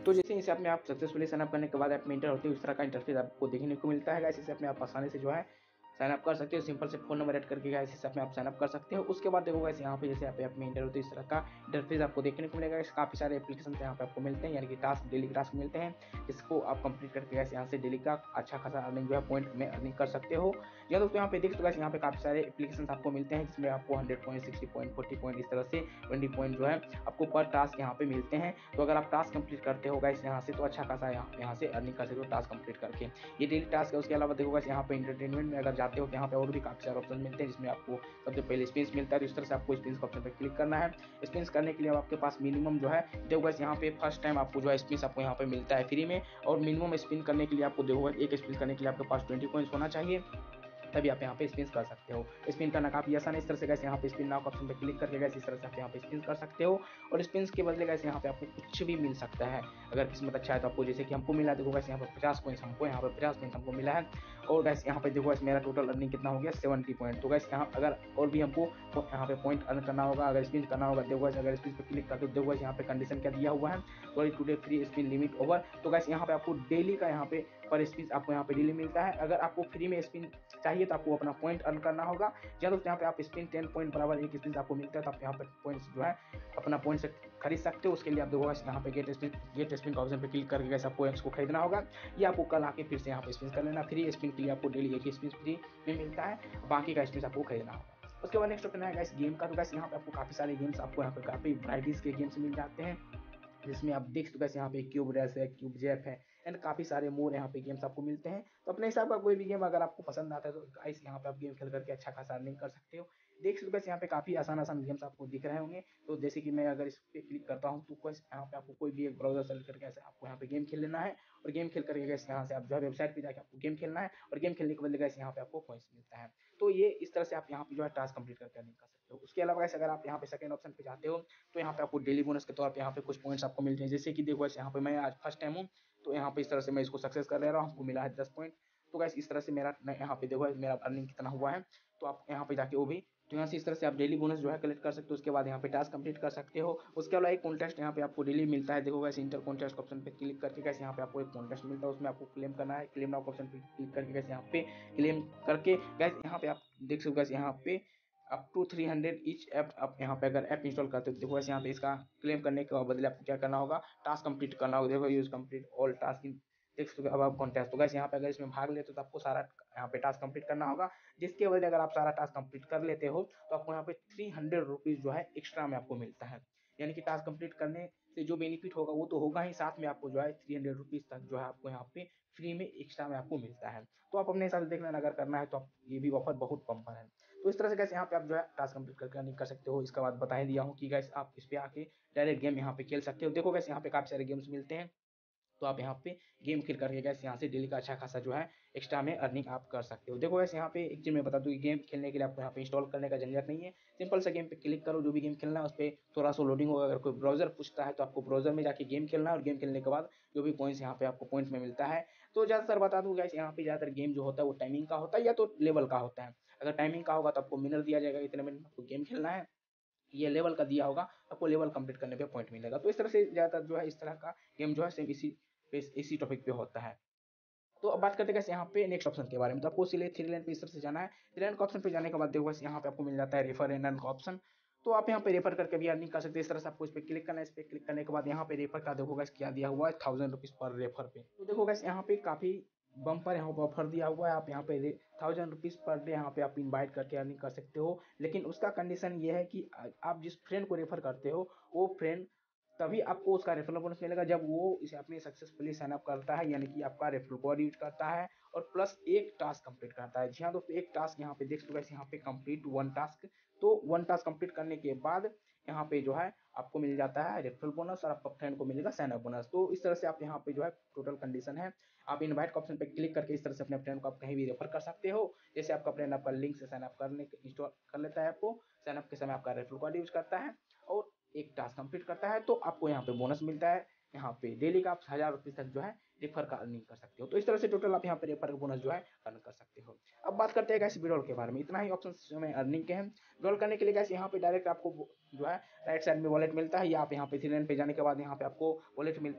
तो जैसे इसे अपने आप सक्सेसफुली साइन अप करने के बाद ऐप में इंटर होते हो, इस तरह का इंटरफेस आपको देखने को मिलता है गाइस। इसे अपने आप आसानी से जो है साइन अप कर सकते हो, सिंपल से फोन नंबर ऐड करके गाइस इसे अपने आप साइन अप कर सकते हो। उसके बाद देखो गाइस यहाँ पे जैसे आप में इंटर होते हो, इस तरह का इंटरफेस आपको देखने को मिलेगा। काफी सारे एप्लीकेशन यहाँ पे आपको मिलते हैं, यानी कि टास्क, डेली टास्क मिलते हैं, जिसको आप कंप्लीट करके गाइस यहाँ से डेली का अच्छा खासा अर्निंग जो है पॉइंट में अर्निंग कर सकते हो। या दोस्तों यहाँ पे देख सकते हो यहाँ पे काफी सारे एप्लीकेशन आपको मिलते हैं, जिसमें आपको 100 पॉइंट, 60 पॉइंट, 40 पॉइंट, इस तरह से 20 पॉइंट जो है आपको पर टास्क यहाँ पे मिलते हैं। तो अगर आप टास्क कंप्लीट करते हो गाइस यहाँ से, तो अच्छा खासा यहाँ से अर्निंग कर सकते हो टास्क कंप्लीट करके। ये डेली टास्क है। उसके अलावा देखो गाइस यहाँ पे एंटरटेनमेंट में अगर जाते हो तो यहाँ पे और भी काफी सारे ऑप्शन मिलते हैं, जिसमें आपको सबसे पहले स्पिन्स मिलता है। तो इस तरह से आपको स्पिन्स का ऑप्शन पर क्लिक करना है। स्पिन्स करने के लिए आपके पास मिनिमम जो है देखो गाइस यहाँ पे फर्स्ट टाइम आपको जो है स्पिन्स आपको यहाँ पे मिलता है फ्री में, और मिनिमम स्पिन करने के लिए आपको देखो गाइस एक स्पिन करने के लिए आपके पास 20 कॉइंस होना चाहिए, तभी आप यहाँ पे स्पिन कर सकते हो। स्पिन करना काफी आसान है। इस तरह से गाइस यहाँ पे स्पिन नाउ का ऑप्शन पे क्लिक करके गाइस इस तरह से आप यहाँ पे स्पिन कर सकते हो, और स्पिन के बदले गाइस यहाँ पे आपको कुछ भी मिल सकता है। अगर किस्मत अच्छा है तो आपको, जैसे कि हमको मिला देखो गाइस यहाँ पे 50 पॉइंट्स हमको यहाँ पे 50 पॉइंट हमको मिला है। और गाइस यहाँ पे देखो गाइस मेरा टोटल अर्निंग कितना हो गया 70 पॉइंट। तो गाइस यहाँ अगर और भी हमको यहाँ पे पॉइंट अर्न करना होगा, अगर स्पिन करना होगा, देखो गाइस अगर स्पिन पे क्लिक करते हो देखो गाइस यहाँ पे कंडीशन क्या दिया हुआ है, sorry today free spin limit over. तो गाइस यहाँ पे आपको डेली का यहाँ पे पर स्पिन आपको यहाँ पे डेली मिलता है। अगर आपको फ्री में स्पिन चाहिए तो आपको अपना पॉइंट अर्न करना होगा। या दोस्तों यहाँ पे आप स्पिन 10 पॉइंट बराबर एक स्पिन आपको मिलता है, तो आप यहाँ पे पॉइंट्स जो है अपना पॉइंट से खरीद सकते हो। उसके लिए आप देखो यहाँ पे गेट स्पिन का ऑप्शन पे क्लिक करके गैस आपको इसको खरीदना होगा, या आपको कल आके फिर से यहाँ पे स्पिन कर लेना। फ्री स्पिन के लिए आपको डेली एक ही स्पिन फ्री में मिलता है, बाकी का स्पिन आपको खरीदना होगा। उसके बाद नेक्स्ट ऑप्शन है गाइस गेम का। तो गाइस यहाँ पे आपको काफी सारे गेम्स, आपको यहाँ पे काफी वराइटीज के गेम्स मिल जाते हैं, जिसमें आप देख सकते हो यहाँ पे क्यूब रेस है, क्यूब जेफ है, एंड काफी सारे मोर यहाँ पे गेम्स आपको मिलते हैं। तो अपने हिसाब का कोई भी गेम अगर आपको पसंद आता है तो गाइस यहाँ पे आप गेम खेल करके अच्छा खासा अर्निंग कर सकते हो। देख सकते हो यहाँ पे काफी आसान आसान गेम्स आपको दिख रहे होंगे। तो जैसे कि मैं अगर इस पे क्लिक करता हूँ तो यहाँ पे आपको कोई भी एक ब्राउजर सेलेक्ट करके ऐसे आपको यहाँ पे गेम खेल लेना है, और गेम खेल करके गैस यहाँ से आप जो है वेबसाइट पे जाकर आपको गेम खेलना है, और गेम खेलने के बदले गैस यहाँ पे आपको पॉइंट्स मिलता है। तो ये इस तरह से आप यहाँ पे जो है टास्क कंप्लीट करके अर्निंग कर सकते हो। उसके अलावा गैस अगर आप यहाँ पे सेकंड ऑप्शन पे जाते हो तो यहाँ पे आपको डेली बोनस के तौर पे यहाँ पे कुछ पॉइंट्स आपको मिलते हैं। जैसे कि देखो यहाँ पे मैं आज फर्स्ट टाइम हूँ, तो यहाँ पे इस तरह से मैं इसको सक्सेस कर ले रहा हूँ, हमको मिला है 10 पॉइंट। तो गैस इस तरह से मेरा यहाँ पे देखो मेरा अर्निंग कितना हुआ है, तो आप यहाँ पे जाके वो भी, तो यहाँ से इस तरह से आप डेली बोनस जो है कलेक्ट कर सकते हो। उसके बाद यहाँ पे टास्क कंप्लीट कर सकते हो। उसके अलावा एक कॉन्टेस्ट यहाँ पे आपको डेली मिलता है। देखो वैसे इंटर कॉन्टेस्ट ऑप्शन पे क्लिक करके कैसे यहाँ पे आपको एक कॉन्टेस्ट मिलता है, उसमें आपको क्लेम करना है। क्लेम नाउ ऑप्शन पे क्लिक करके कैसे यहाँ पे क्लेम करके गैस यहाँ पे आप देख सकते हो गैस यहाँ पे अप टू 300 ईच ऐप, आप यहाँ पे अगर ऐप इंस्टॉल करते हो देखो वैसे यहाँ पे इसका क्लेम करने के बदले आपको क्या करना होगा, टास्क कंप्लीट करना होगा। देखो यूज कंप्लीट ऑल टास्क इन देख सकते हो अब आप कॉन्टेस्ट। तो गैस यहाँ पे अगर इसमें भाग लेते हो तो आपको सारा यहाँ पे टास्क कंप्लीट करना होगा, जिसके वजह अगर आप सारा टास्क कंप्लीट कर लेते हो तो आपको यहाँ पे 300 रुपीज जो है एक्स्ट्रा में आपको मिलता है। यानी कि टास्क कंप्लीट करने से जो बेनिफिट होगा वो तो होगा ही, साथ में आपको जो है 300 रुपीज तक जो है आपको यहाँ पे फ्री में एक्स्ट्रा में आपको मिलता है। तो आप अपने हिसाब से देख लेना, अगर करना है तो आप, ये भी ऑफर बहुत बम्पर है। तो इस तरह से कैसे यहाँ पे आप जो है टास्क कंप्लीट करके अर्निंग कर सकते हो। इसके बाद बता ही दिया हूँ कि गैस आप इस पे आके डायरेक्ट गेम यहाँ पे खेल सकते हो। देखो गैस यहाँ पे काफी सारे गेम्स मिलते हैं, तो आप यहाँ पे गेम खेल करके गैस यहाँ से डेली का अच्छा खासा जो है एक्स्ट्रा में अर्निंग आप कर सकते हो। देखो गैस यहाँ पे एक चीज मैं बता दूं कि गेम खेलने के लिए आपको यहाँ पे इंस्टॉल करने का झंझट नहीं है। सिंपल सा गेम पे क्लिक करो, जो भी गेम खेलना है उस पर थोड़ा सा लोडिंग होगा। अगर कोई ब्राउजर पूछता है तो आपको ब्राउजर में जाके गेम खेलना है, और गेम खेलने के बाद जो भी पॉइंट्स यहाँ पे आपको पॉइंट्स में मिलता है। तो ज्यादातर बता दूं गैस यहाँ पे ज्यादातर गेम जो होता है वो टाइमिंग का होता है या तो लेवल का होता है। अगर टाइमिंग का होगा तो आपको मिनट दिया जाएगा, इतने मिनट आपको गेम खेलना है। ये लेवल का दिया होगा, आपको लेवल कंप्लीट करने पे पॉइंट मिलेगा। तो इस तरह से ज्यादातर जो है इस तरह का गेम जो है सेम इसी टॉपिक पे होता है। तो अब बात करते हैं कैसे यहाँ पे नेक्स्ट ऑप्शन के बारे में। तो आपको सिले थ्री लाइन पे इस तरह से जाना है। थ्री लाइन का ऑप्शन पे जाने के बाद देखो यहाँ पे आपको मिल जाता है रेफर एंड अर्न का ऑप्शन। तो आप यहाँ पे रेफर करके भी अर्निंग कर सकते हैं। इस तरह से आपको इस पे क्लिक करना है। इस पे क्लिक करने के बाद यहाँ पे रेफर का देखो गाइस क्या दिया हुआ है, 1000 रुपीज पर रेफर पे। तो देखो गाइस यहाँ पे काफी बम्पर यहाँ पे ऑफर दिया हुआ है। आप यहाँ पे 1000 रुपीज पर डे यहाँ पे आप इनवाइट करके अर्निंग कर सकते हो। लेकिन उसका कंडीशन ये है कि आप जिस फ्रेंड को रेफर करते हो वो फ्रेंड तभी आपको उसका रेफरल बोनस मिलेगा जब वो इसे अपने सक्सेसफुली साइन अप करता है, यानी कि आपका रेफरल कोड यूज करता है और प्लस एक टास्क कंप्लीट करता है। जी हाँ दोस्तों, एक टास्क यहाँ पे देख सकते हो यहाँ पे कंप्लीट वन टास्क। तो वन टास्क कंप्लीट करने के बाद यहाँ पे जो है आपको मिल जाता है रेफरल बोनस, और आपका फ्रेंड को मिलेगा साइन अप बोनस। तो इस तरह से आप यहाँ पे जो है टोटल कंडीशन है। आप इनवाइट का ऑप्शन पे क्लिक करके इस तरह से अपने फ्रेंड को आप कहीं भी रेफर कर सकते हो। जैसे आपका फ्रेंड आपका लिंक से साइन अप करने इंस्टॉल कर लेता है आपको, साइन अप के समय आपका रेफरल कोड यूज करता है और एक टास्क कंप्लीट करता है, तो आपको यहाँ पे बोनस मिलता है। यहाँ पे डेली का आप 1000 रुपये तक जो है रेफर का अर्निंग कर सकते हो। तो इस तरह से टोटल आप यहाँ पे रेफर का बोनस जो है अर्न कर सकते हो। अब बात करते हैं कैसे विड्रॉल के बारे में। इतना ही ऑप्शन हमें अर्निंग के हैं। विड्रॉल करने के लिए कैसे यहाँ पे डायरेक्ट आपको जो है राइट साइड में वॉलेट मिलता है, या आप यहाँ पे थ्री लाइन पे जाने के बाद यहाँ पे आपको वॉलेट मिलता है।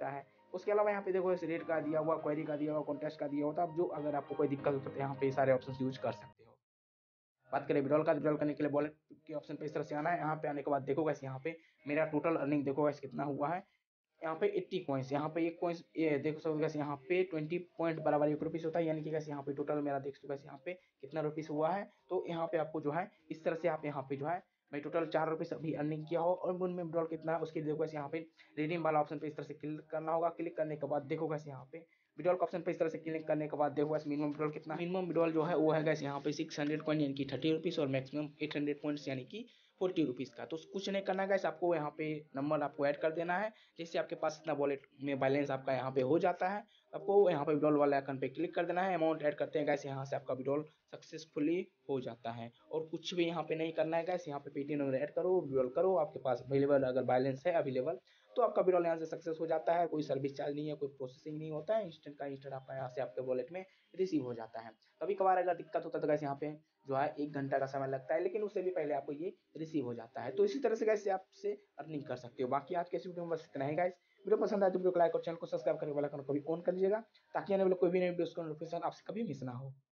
उसके अलावा यहाँ पे देखो इस रेट का दिया हुआ, क्वेरी का दिया हुआ, कॉन्टेस्ट का दिया हुआ, तो आप जो अगर आपको कोई दिक्कत हो तो यहाँ पे सारे ऑप्शन यूज कर सकते हो। बात करें विड्रॉल का, विड्रॉल करने के लिए वॉलेट के ऑप्शन पे इस तरह से आना है। यहाँ पे आने के बाद देखो गाइस, यहाँ पे मेरा टोटल अर्निंग देखो गाइस कितना हुआ है। यहाँ पे 80 कॉइन्स, यहाँ पे एक कॉइन्स ये देखो सब गाइस, यहाँ पे 20 पॉइंट बराबर 1 रुपीस होता है, यानी कि गाइस यहाँ पे टोटल मेरा देख सकते हो यहाँ पे कितना रुपीस हुआ है। तो यहाँ पे आपको जो है इस तरह से आप यहाँ पे जो है मैं टोटल 4 रुपीस अभी अर्निंग किया हो और उनमें विड्रॉल कितना है उसके लिए देखो गाइस यहाँ पे रिडीम वाला ऑप्शन पे इस तरह से क्लिक करना होगा। क्लिक करने के बाद देखो गाइस यहाँ पे विड्रॉल का ऑप्शन पे इस तरह से क्लिक करने के बाद देखो गाइस मिनिमम विड्रॉल कितना, मिनिमम विड्रॉल जो है वो है गाइस यहाँ पे 600 कॉइन यानी कि 30 रुपीस और मैक्सिमम 800 पॉइंट्स यानी कि 40 रुपीज़ का। तो कुछ नहीं करना है गाइस, आपको यहाँ पे नंबर आपको ऐड कर देना है। जैसे आपके पास इतना वॉलेट में बैलेंस आपका यहाँ पे हो जाता है, आपको यहाँ पे विड्रॉल वाले आइकन पे क्लिक कर देना है, अमाउंट ऐड करते हैं गाइस, यहाँ से आपका विड्रॉल सक्सेसफुली हो जाता है। और कुछ भी यहाँ पे नहीं करना है गाइस, यहाँ पे पेटीएम नंबर ऐड करो, विड्रॉल करो, आपके पास अवेलेबल अगर बैलेंस है अवेलेबल तो आपका विड्रॉल यहाँ से सक्सेस हो जाता है। कोई सर्विस चार्ज नहीं है, कोई प्रोसेसिंग नहीं होता है, इंस्टेंट का इंस्टेंट आपका यहाँ से आपके वॉलेट में रिसीव हो जाता है। कभी कभार अगर दिक्कत होता है तो गाइस यहाँ पे जो है 1 घंटा का समय लगता है, लेकिन उससे भी पहले आपको ये रिसीव हो जाता है। तो इसी तरह से गाइस आपसे अर्निंग कर सकते हो। बाकी आज के इस वीडियो में बस इतना ही गाइस। वीडियो पसंद आए तो वीडियो को लाइक और चैनल को सब्सक्राइब करके वाला कभी ऑन कर लीजिएगा, ताकि आने वाले कोई भी नई वीडियो का नोटिफिकेशन आपसे कभी मिस ना हो।